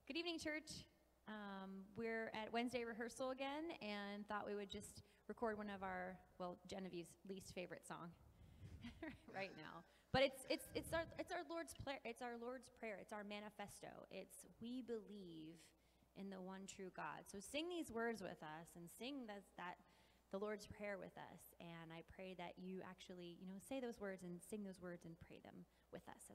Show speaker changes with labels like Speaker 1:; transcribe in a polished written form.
Speaker 1: Good evening, church. We're at Wednesday rehearsal again and thought we would just record one of our, well, Genevieve's least favorite song right now. But it's our Lord's prayer. It's our Lord's prayer. It's our manifesto. It's we believe in the one true God. So sing these words with us and sing that the Lord's prayer with us. And I pray that you actually, say those words and sing those words and pray them with us